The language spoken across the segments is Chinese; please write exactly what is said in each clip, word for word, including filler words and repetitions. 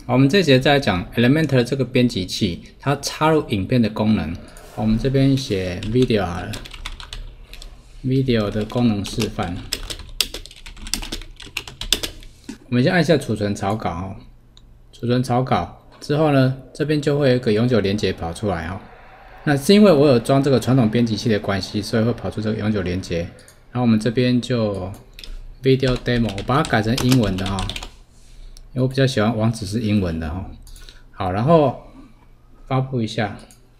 好，我们这节再来讲 Elementor 这个编辑器，它插入影片的功能。好，我们这边写 video 好了 ，video 的功能示范。我们先按下储存草稿哦，储存草稿之后呢，这边就会有一个永久连结跑出来哦。那是因为我有装这个传统编辑器的关系，所以会跑出这个永久连结。然后我们这边就 video demo， 我把它改成英文的哈、哦。因为我比较喜欢网址是英文的哈，好，然后发布一下，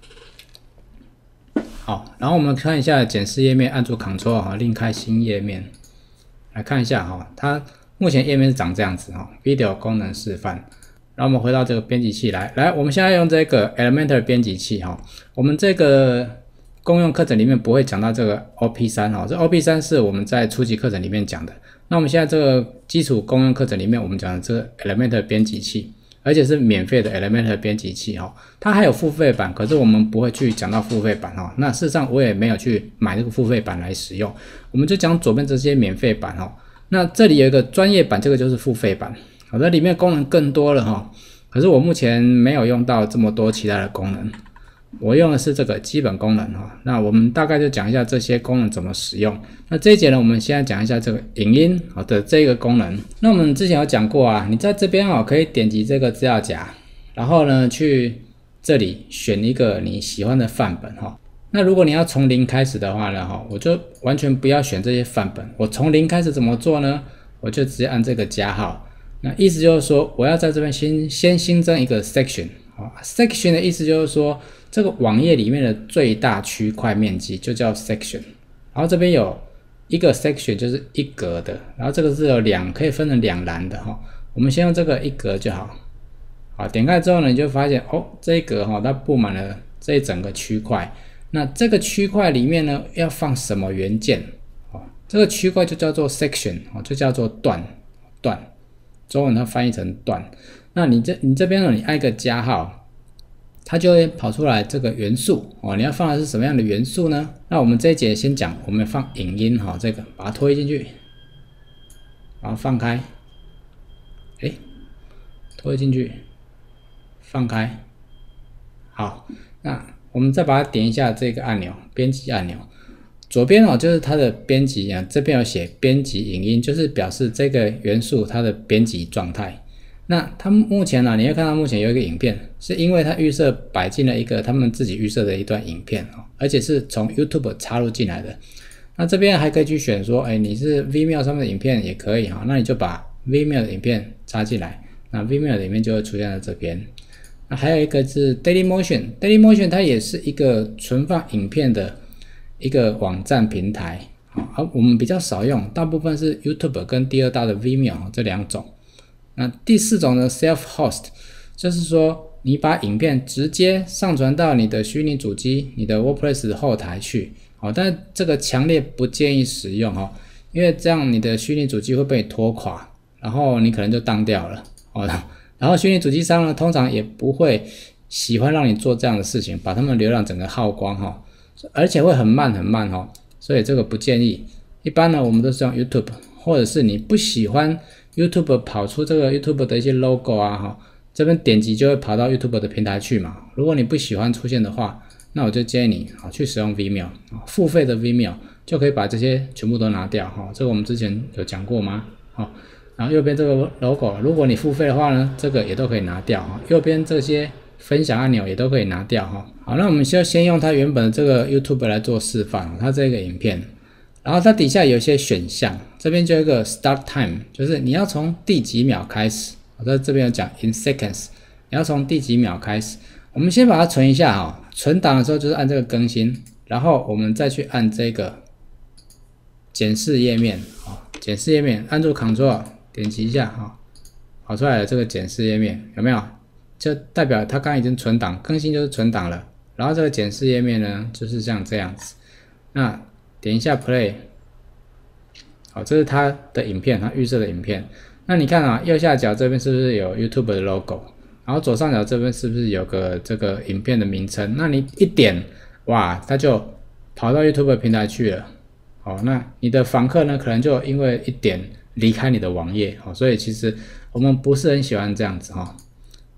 好，然后我们看一下检视页面，按住 Ctrl 哈，另开新页面，来看一下哈，它目前页面是长这样子哈 ，Video 功能示范。然后我们回到这个编辑器来，来，我们现在用这个 Elementor 编辑器哈，我们这个公用课程里面不会讲到这个 O P 三 哈，这 O P 三 是我们在初级课程里面讲的。那我们现在这个基础公用课程里面，我们讲的这个 Elementor 编辑器，而且是免费的 Elementor 编辑器哈，它还有付费版，可是我们不会去讲到付费版哈。那事实上我也没有去买这个付费版来使用，我们就讲左边这些免费版哈。那这里有一个专业版，这个就是付费版，好的，里面功能更多了哈。可是我目前没有用到这么多其他的功能。我用的是这个基本功能哈，那我们大概就讲一下这些功能怎么使用。那这一节呢，我们现在讲一下这个影音好的这个功能。那我们之前有讲过啊，你在这边哦可以点击这个资料夹，然后呢去这里选一个你喜欢的范本哈。那如果你要从零开始的话呢哈，我就完全不要选这些范本。我从零开始怎么做呢？我就直接按这个加号。那意思就是说，我要在这边先先新增一个 section。好 ，section 的意思就是说，这个网页里面的最大区块面积就叫 section。然后这边有一个 section 就是一格的，然后这个是有两可以分成两栏的哈。我们先用这个一格就好。好，点开之后呢，你就发现哦，这一格哈，它布满了这一整个区块。那这个区块里面呢，要放什么元件？哦，这个区块就叫做 section， 哦，就叫做段段。中文它翻译成段。那你这你这边呢，你按一个加号，它就会跑出来这个元素哦。你要放的是什么样的元素呢？那我们这一节先讲，我们放影音哈、哦，这个把它推进去，然后放开，哎，推进去，放开。好，那我们再把它点一下这个按钮，编辑按钮。左边哦，就是它的编辑啊，这边有写编辑影音，就是表示这个元素它的编辑状态。那它目前呢、啊，你会看到目前有一个影片，是因为它预设摆进了一个他们自己预设的一段影片哦，而且是从 YouTube 插入进来的。那这边还可以去选说，哎，你是 Vimeo 上面的影片也可以哈、哦，那你就把 Vimeo 的影片插进来，那 Vimeo 的影片就会出现在这边。那还有一个是 Dailymotion，Dailymotion Dailymotion 它也是一个存放影片的一个网站平台，好，我们比较少用，大部分是 YouTube 跟第二大的 Vimeo 这两种。那第四种呢 ，self-host， 就是说你把影片直接上传到你的虚拟主机、你的 WordPress 后台去，好，但这个强烈不建议使用哦，因为这样你的虚拟主机会被拖垮，然后你可能就当掉了，哦，然后虚拟主机商呢，通常也不会喜欢让你做这样的事情，把他们流量整个耗光哈、哦，而且会很慢很慢哈、哦，所以这个不建议。一般呢，我们都是用 YouTube， 或者是你不喜欢 YouTube 跑出这个 YouTube 的一些 logo 啊，哈，这边点击就会跑到 YouTube 的平台去嘛。如果你不喜欢出现的话，那我就建议你啊去使用 Vimeo， 付费的 Vimeo 就可以把这些全部都拿掉哈。这个我们之前有讲过吗？好，然后右边这个 logo， 如果你付费的话呢，这个也都可以拿掉哈。右边这些分享按钮也都可以拿掉哈。好，那我们就先用它原本的这个 YouTube 来做示范，它这个影片。然后它底下有一些选项，这边就有一个 start time， 就是你要从第几秒开始。我在这边有讲 in seconds， 你要从第几秒开始。我们先把它存一下哈，存档的时候就是按这个更新，然后我们再去按这个检视页面，好，检视页面按住 Ctrl 点击一下哈，跑出来了这个检视页面有没有？就代表它刚刚已经存档，更新就是存档了。然后这个检视页面呢，就是像这样子。那点一下 play， 好，这是它的影片，它预设的影片。那你看啊，右下角这边是不是有 YouTube 的 logo？ 然后左上角这边是不是有个这个影片的名称？那你一点，哇，它就跑到 YouTube 平台去了。好，那你的访客呢，可能就因为一点离开你的网页，好，所以其实我们不是很喜欢这样子哈。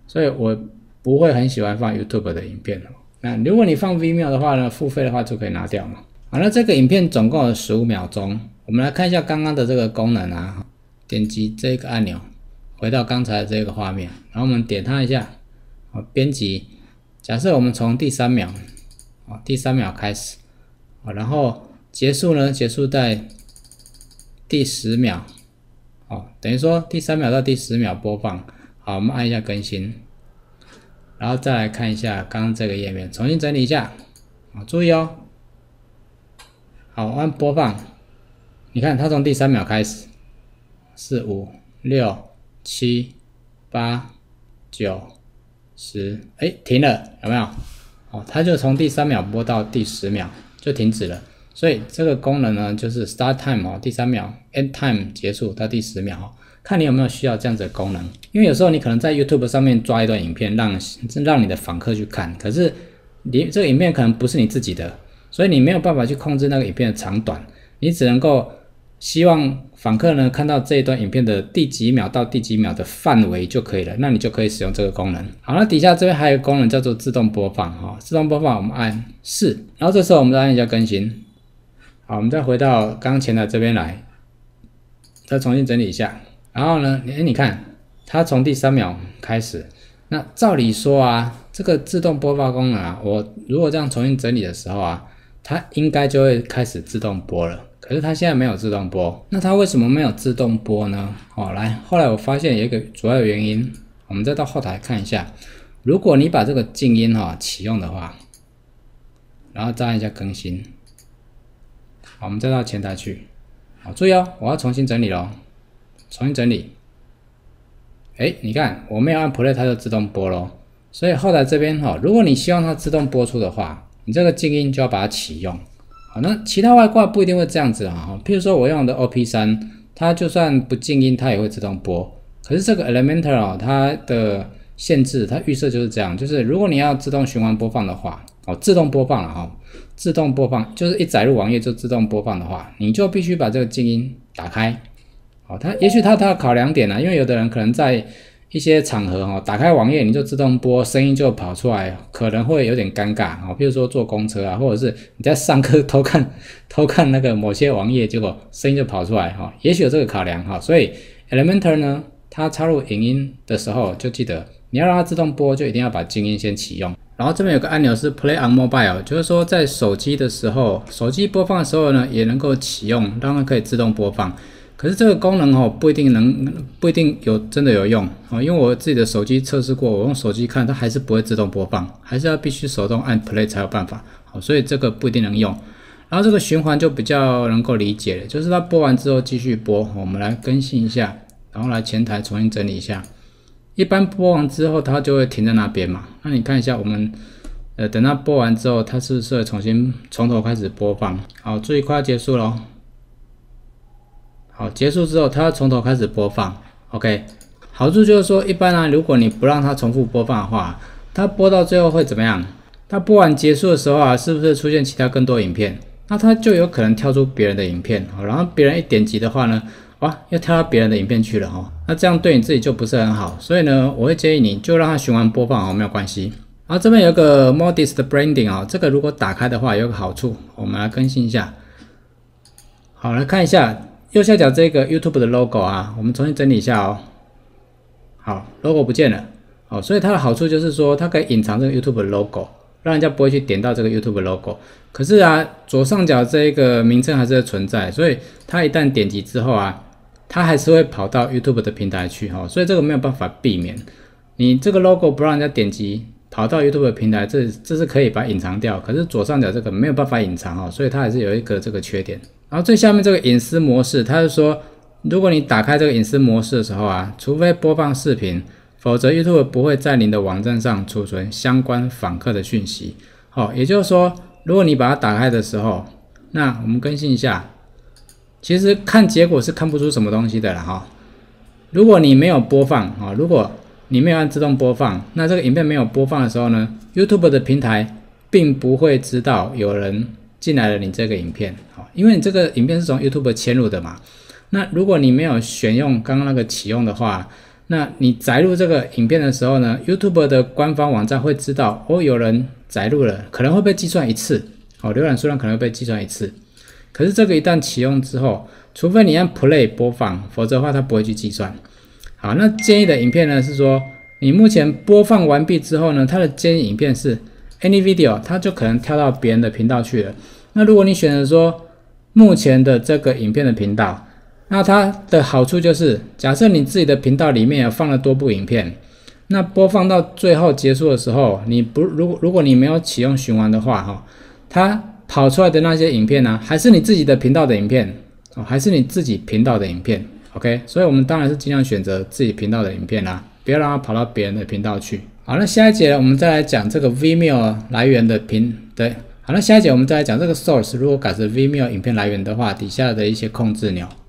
所以我不会很喜欢放 YouTube 的影片。那如果你放 Vimeo 的话呢，付费的话就可以拿掉嘛。好，那这个影片总共有十五秒钟，我们来看一下刚刚的这个功能啊。点击这个按钮，回到刚才的这个画面，然后我们点它一下，好，编辑。假设我们从第三秒，好，第三秒开始，好，然后结束呢，结束在第十秒，好，等于说第三秒到第十秒播放。好，我们按一下更新，然后再来看一下刚刚这个页面，重新整理一下，好，注意哦。好，按播放，你看它从第三秒开始，四、五、六、七、八、九、十，哎，停了，有没有？哦，它就从第三秒播到第十秒就停止了。所以这个功能呢，就是 start time 哦，第三秒 end time 结束到第十秒哦，看你有没有需要这样子的功能。因为有时候你可能在 YouTube 上面抓一段影片，让让你的访客去看，可是你这个影片可能不是你自己的。所以你没有办法去控制那个影片的长短，你只能够希望访客呢看到这一段影片的第几秒到第几秒的范围就可以了，那你就可以使用这个功能。好，那底下这边还有一个功能叫做自动播放哈、哦，自动播放我们按是，然后这时候我们再按一下更新。好，我们再回到刚刚前台这边来，再重新整理一下。然后呢，哎，你看它从第三秒开始，那照理说啊，这个自动播放功能啊，我如果这样重新整理的时候啊，它应该就会开始自动播了，可是它现在没有自动播，那它为什么没有自动播呢？哦，来，后来我发现有一个主要的原因，我们再到后台看一下，如果你把这个静音哈、哦、启用的话，然后再按一下更新，好，我们再到前台去，好，注意哦，我要重新整理咯，重新整理，哎，你看我没有按 play 它就自动播咯，所以后台这边哈、哦，如果你希望它自动播出的话，你这个静音就要把它启用，好，那其他外挂不一定会这样子啊。譬如说我用的 O P 三， 它就算不静音，它也会自动播。可是这个 Elementor 哦，它的限制，它预设就是这样，就是如果你要自动循环播放的话，哦，自动播放了哈、哦，自动播放就是一载入网页就自动播放的话，你就必须把这个静音打开。好，它也许它它的考量点啊，因为有的人可能在一些场合哦，打开网页你就自动播，声音就跑出来，可能会有点尴尬哦。比如说坐公车啊，或者是你在上课偷看偷看那个某些网页，结果声音就跑出来哈、哦，也许有这个考量哈、哦。所以 Elementor 呢，它插入影音的时候，就记得你要让它自动播，就一定要把静音先启用。然后这边有个按钮是 Play on Mobile， 就是说在手机的时候，手机播放的时候呢，也能够启用，让它可以自动播放。可是这个功能哦，不一定能，不一定有真的有用哦，因为我自己的手机测试过，我用手机看它还是不会自动播放，还是要必须手动按 play 才有办法，好，所以这个不一定能用。然后这个循环就比较能够理解了，就是它播完之后继续播，我们来更新一下，然后来前台重新整理一下。一般播完之后它就会停在那边嘛，那你看一下我们，呃，等它播完之后，它是不是会重新从头开始播放？好，注意快要结束咯。好，结束之后，它要从头开始播放 ，OK。好处就是说，一般啊，如果你不让它重复播放的话，它播到最后会怎么样？它播完结束的时候啊，是不是出现其他更多影片？那它就有可能跳出别人的影片，然后别人一点击的话呢，哇，又跳到别人的影片去了哈。那这样对你自己就不是很好，所以呢，我会建议你就让它循环播放哦，没有关系。然后这边有个 Modist Branding 啊，这个如果打开的话有个好处，我们来更新一下。好，来看一下。右下角这个 YouTube 的 logo 啊，我们重新整理一下哦。好 ，logo 不见了，哦，所以它的好处就是说，它可以隐藏这个 YouTube 的 logo， 让人家不会去点到这个 YouTube 的 logo。可是啊，左上角这一个名称还是存在，所以它一旦点击之后啊，它还是会跑到 YouTube 的平台去哈、哦，所以这个没有办法避免。你这个 logo 不让人家点击跑到 YouTube 的平台，这这是可以把它隐藏掉。可是左上角这个没有办法隐藏哦，所以它还是有一个这个缺点。然后最下面这个隐私模式，它是说，如果你打开这个隐私模式的时候啊，除非播放视频，否则 YouTube 不会在您的网站上储存相关访客的讯息。好、哦，也就是说，如果你把它打开的时候，那我们更新一下，其实看结果是看不出什么东西的啦哈、哦。如果你没有播放啊、哦，如果你没有按自动播放，那这个影片没有播放的时候呢 ，YouTube 的平台并不会知道有人进来了你这个影片，因为你这个影片是从 YouTube 嵌入的嘛。那如果你没有选用刚刚那个启用的话， 那你载入这个影片的时候呢 ，YouTube 的官方网站会知道哦，有人载入了，可能会被计算一次，哦，浏览数量可能会被计算一次。可是这个一旦启用之后，除非你按 Play 播放，否则的话它不会去计算。好，那建议的影片呢是说，你目前播放完毕之后呢，它的建议影片是 Any Video， 它就可能跳到别人的频道去了。那如果你选择说目前的这个影片的频道，那它的好处就是，假设你自己的频道里面有放了多部影片，那播放到最后结束的时候，你不如果如果你没有启用循环的话，哈，它跑出来的那些影片呢、啊，还是你自己的频道的影片哦，还是你自己频道的影片 ，OK？ 所以我们当然是尽量选择自己频道的影片啦，不要让它跑到别人的频道去。好，那下一节我们再来讲这个 Vimeo 来源的频对。好，那下一节我们再来讲这个 source， 如果改成 Vimeo 影片来源的话，底下的一些控制钮。